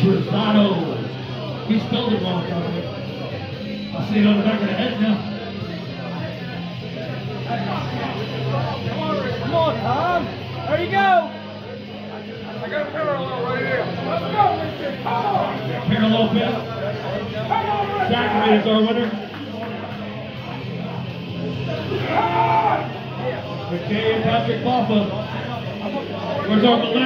Brazado. He spelled it wrong, probably. I see it on the back of the head now. Come on, Tom. There you go. I got a parallel right here. Let's go, Richard. Come on. Parallel pin. Zachary is our winner. McKay and Patrick Boffa. Where's our